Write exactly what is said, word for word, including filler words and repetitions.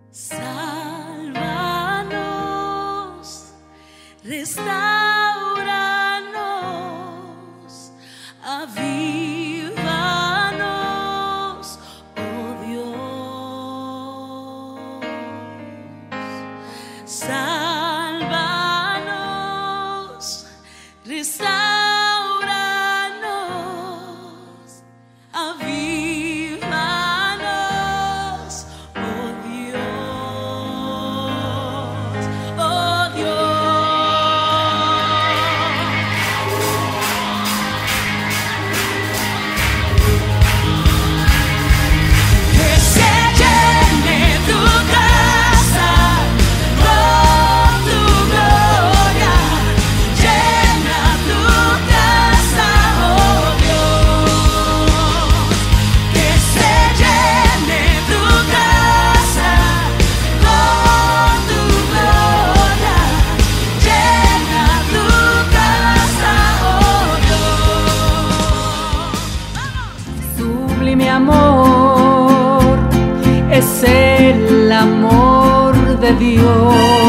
Sálvanos, restauranos, avívanos, oh Dios. Sálvanos, restauranos, avívanos, oh Dios, oh que se llene tu casa con tu gloria, llena tu casa, oh Dios, que se llene tu casa con tu gloria, llena tu casa, oh Dios. Sublime amor es el amor de Dios.